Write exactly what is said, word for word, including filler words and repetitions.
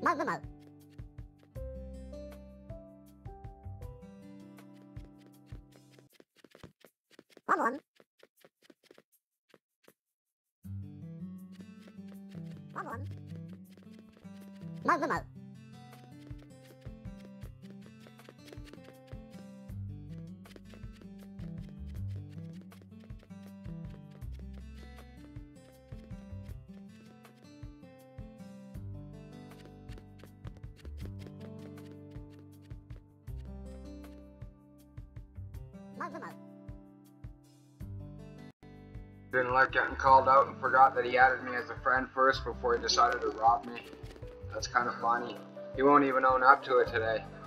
Mo, mo, mo. One, one. One, one. Mo, mo, mo. Mo, mo, mo. Didn't like getting called out and forgot that he added me as a friend first before he decided to rob me. That's kind of funny. He won't even own up to it today.